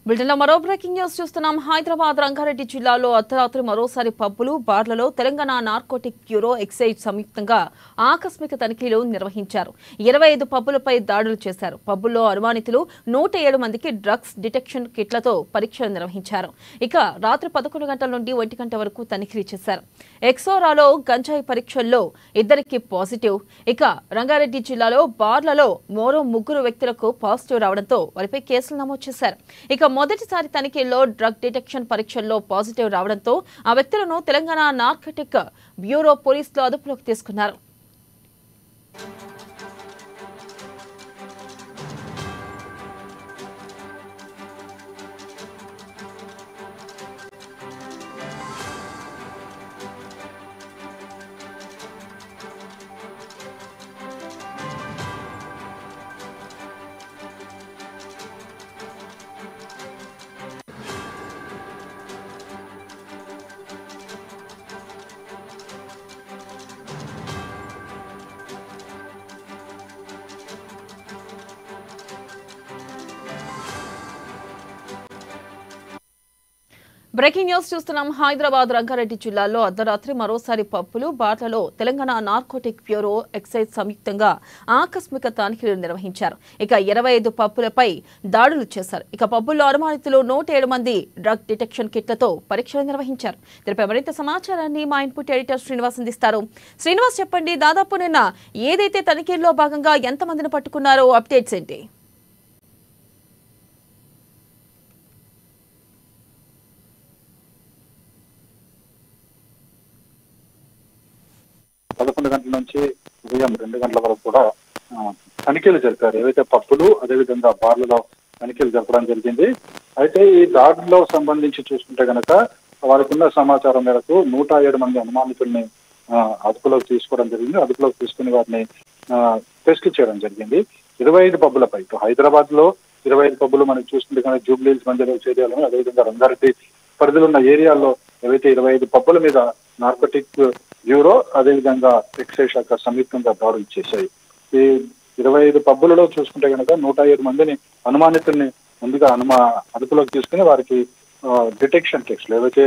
బులెటిన్లో మరో breaking news చూస్తున్నాం. హైదరాబాద్ రంగారెడ్డి జిల్లాలో అర్ధరాత్రి మరోసారి పబ్బులు, బార్లలో తెలంగాణ నార్కోటిక్ బ్యూరో, ఎక్సైజ్ సంయుక్తంగా ఆకస్మిక తనిఖీలు నిర్వహించారు. 25 పబ్బులపై దాడులు చేశారు. పబ్బుల్లో అనుమానితులు 107 మందికి డ్రగ్స్ డిటెక్షన్ కిట్లతో పరీక్షలు నిర్వహించారు. ఇక రాత్రి 11 గంటల నుండి 1 గంట వరకు తనిఖీలు చేశారు. ఎక్సోరాలో గంజాయి పరీక్షల్లో 2కి పాజిటివ్. ఇక రంగారెడ్డి జిల్లాలో బార్లలో మరో 3 వ్యక్తులకు పాజిటివ్ రావడంతో వారిపై కేసులు నమోదు చేశారు. ఇక మొదటిసారి తనిఖీల్లో డ్రగ్ డిటెక్షన్ పరీక్షల్లో పాజిటివ్ రావడంతో ఆ వ్యక్తులను తెలంగాణ నార్కోటిక్ బ్యూరో పోలీసులు అదుపులోకి తీసుకున్నారు. బ్రేకింగ్ న్యూస్ చూస్తున్నాం. హైదరాబాద్ రంగారెడ్డి జిల్లాలో అర్ధరాత్రి మరోసారి పబ్బులు, బార్లలో తెలంగాణ నార్కోటిక్ బ్యూరో, ఎక్సైజ్ సంయుక్తంగా ఆకస్మిక తనిఖీలు నిర్వహించారు. ఇక 25 పబ్బులపై దాడులు చేశారు. ఇక పబ్బుల్లో అనుమానితులు 107 మంది డ్రగ్ డిటెక్షన్ కిట్లతో పరీక్షలు నిర్వహించారు. దీనిపై మరింత సమాచారాన్ని మా ఇన్పుట్ ఎడిటర్ శ్రీనివాస్ అందిస్తారు. శ్రీనివాస్, చెప్పండి, దాదాపు నిన్న ఏదైతే తనిఖీల్లో భాగంగా ఎంతమందిని పట్టుకున్నారో అప్డేట్స్ ఏంటి? 11 గంటల నుంచి ఉదయం 2 గంటల వరకు కూడా తనిఖీలు జరిపారు. ఏవైతే పబ్బులు, అదేవిధంగా బార్లలో తనిఖీలు జరపడం జరిగింది. అయితే ఈ దాడిలో సంబంధించి చూసుకుంటే గనక వారికి ఉన్న సమాచారం మేరకు 107 మంది అనుమానితుల్ని అదుపులోకి తీసుకోవడం జరిగింది. అదుపులోకి తీసుకుని వారిని టెస్టులు చేయడం జరిగింది. 25 పబ్బులపై హైదరాబాద్ లో 25 పబ్బులు మనకి చూసుకుంటే కనుక జూబ్లీహిల్స్ మంజర్ ఏరియాలో, అదేవిధంగా రంగారెడ్డి పరిధిలో ఉన్న ఏరియాల్లో ఏవైతే 25 పబ్బుల మీద నార్కోటిక్ బ్యూరో, అదేవిధంగా ఎక్సైజ్ శాఖ సంయుక్తంగా దాడులు చేశాయి. ఈ 25 పబ్బులలో చూసుకుంటే కనుక 107 మందిని అనుమానితుల్ని ముందుగా అదుపులోకి తీసుకుని వారికి డిటెక్షన్ టెస్ట్లు, ఏవైతే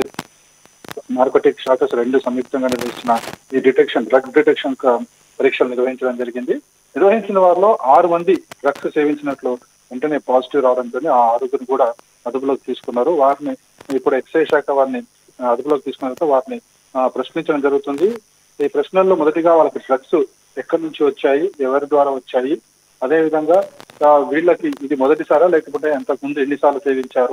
నార్కోటిక్ శాఖ 2 సంయుక్తంగా నిర్వహించిన ఈ డ్రగ్ డిటెక్షన్ పరీక్షలు నిర్వహించడం జరిగింది. నిర్వహించిన వారిలో 6 మంది డ్రగ్స్ సేవించినట్లు వెంటనే పాజిటివ్ రావడంతో ఆ 6గురిని కూడా అదుపులోకి తీసుకున్నారు. వారిని ఇప్పుడు ఎక్సైజ్ శాఖ వారిని అదుపులోకి తీసుకున్న వారిని ప్రశ్నించడం జరుగుతుంది. ఈ ప్రశ్నల్లో మొదటిగా వాళ్ళకి డ్రగ్స్ ఎక్కడి నుంచి వచ్చాయి, ఎవరి ద్వారా వచ్చాయి, అదేవిధంగా వీళ్ళకి ఇది మొదటిసారా లేకపోతే అంతకుముందు ఎన్నిసార్లు సేవించారు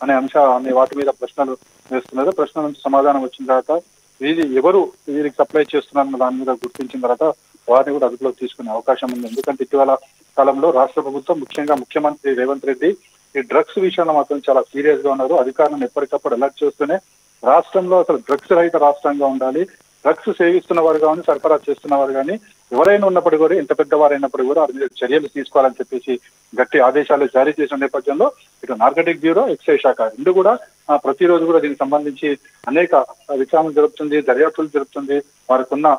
అనే వాటి మీద ప్రశ్నలు వేస్తున్నారు. ప్రశ్నల నుంచి సమాధానం వచ్చిన తర్వాత ఎవరు వీరికి సప్లై చేస్తున్నారన్న దాని మీద గుర్తించిన తర్వాత వారిని కూడా అదుపులోకి తీసుకునే అవకాశం ఉంది. ఎందుకంటే ఇటీవల కాలంలో రాష్ట్ర ప్రభుత్వం, ముఖ్యంగా ముఖ్యమంత్రి రేవంత్ రెడ్డి ఈ డ్రగ్స్ విషయంలో మాత్రం చాలా సీరియస్ గా ఉన్నారు. అధికారులను ఎప్పటికప్పుడు అలర్ట్ చేస్తూనే రాష్ట్రంలో అసలు డ్రగ్స్ రహిత రాష్ట్రంగా ఉండాలి, డ్రగ్స్ సేవిస్తున్న వారు కానీ సరఫరా చేస్తున్న వారు కానీ ఎవరైనా ఉన్నప్పటికీ కూడా, ఎంత పెద్దవారైనప్పటికీ కూడా వారి మీద చర్యలు తీసుకోవాలని చెప్పేసి గట్టి ఆదేశాలు జారీ చేసిన నేపథ్యంలో ఇటు నార్కోటిక్ బ్యూరో, ఎక్సైజ్ శాఖ 2 కూడా ప్రతిరోజు కూడా దీనికి సంబంధించి అనేక విచారణ జరుపుతుంది, దర్యాప్తులు జరుపుతుంది. వారికి ఉన్న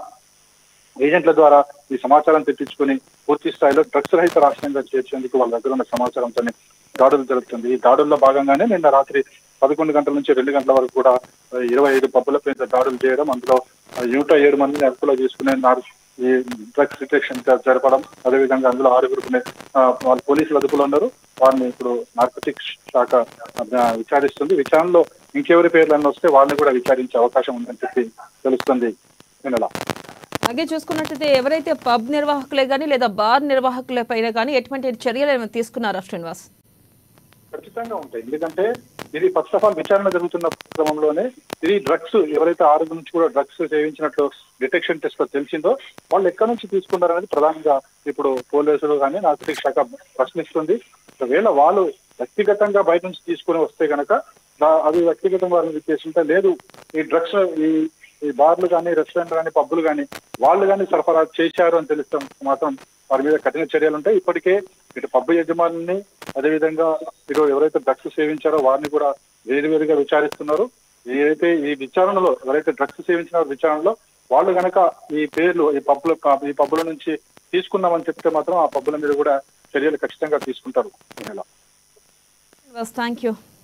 ఏజెంట్ల ద్వారా ఈ సమాచారం తెప్పించుకుని పూర్తి స్థాయిలో డ్రగ్స్ రహిత రాష్ట్రంగా చేర్చేందుకు వాళ్ళ దగ్గర ఉన్న సమాచారంతో దాడులు జరుగుతుంది. ఈ దాడుల్లో భాగంగానే నిన్న రాత్రి 11 గంటల నుంచి 2 గంటల వరకు కూడా 25 పబ్బులపై దాడులు చేయడం, అందులో 107 మందిని అదుపులో తీసుకునే ఈ డ్రగ్స్ డిటెక్షన్ జరపడం, అదేవిధంగా అందులో 6గురిని వాళ్ళు పోలీసులు అదుపులో ఉన్నారు. వారిని ఇప్పుడు నార్కోటిక్ శాఖ విచారిస్తుంది. విచారణలో ఇంకెవరి పేర్లన్నీ వస్తే వాళ్ళని కూడా విచారించే అవకాశం ఉందని చెప్పి తెలుస్తుంది. అలాగే చూసుకున్నట్లయితే ఎవరైతే పబ్ నిర్వాహకులే కానీ లేదా బార్ నిర్వాహకుల పైన కానీ ఎటువంటి చర్యలు ఏమైనా తీసుకున్నారా శ్రీనివాస్? ఖచ్చితంగా ఉంటాయి. ఎందుకంటే ఇది ఫస్ట్ ఆఫ్ ఆల్ విచారణ జరుగుతున్న క్రమంలోనే ఇది డ్రగ్స్ ఎవరైతే 6 నుంచి కూడా డ్రగ్స్ సేవించినట్లు డిటెక్షన్ టెస్ట్ లో తెలిసిందో వాళ్ళు ఎక్కడి నుంచి తీసుకున్నారనేది ప్రధానంగా ఇప్పుడు పోలీసులు కానీ నార్కోటిక్ శాఖ ప్రశ్నిస్తుంది. ఒకవేళ వాళ్ళు వ్యక్తిగతంగా బయట నుంచి తీసుకుని వస్తే కనుక అది వ్యక్తిగతంగా వారిని చేస్తుంటే, లేదు ఈ డ్రగ్స్ ఈ బార్లు కానీ, రెస్టారెంట్ కానీ, పబ్బులు కానీ వాళ్ళు కానీ సరఫరా చేశారు అని తెలిస్తే మాత్రం వారి మీద కఠిన చర్యలు ఉంటాయి. ఇప్పటికే ఇటు పబ్బు యజమానుల్ని, అదేవిధంగా ఇటు ఎవరైతే డ్రగ్స్ సేవించారో వారిని కూడా వేరువేరుగా విచారిస్తున్నారు. ఏదైతే ఈ విచారణలో ఎవరైతే డ్రగ్స్ సేవించిన విచారణలో వాళ్ళు కనుక ఈ పేర్లు ఈ పబ్బుల నుంచి తీసుకున్నామని చెప్తే మాత్రం ఆ పబ్బుల మీద కూడా చర్యలు ఖచ్చితంగా తీసుకుంటారు. Thank you.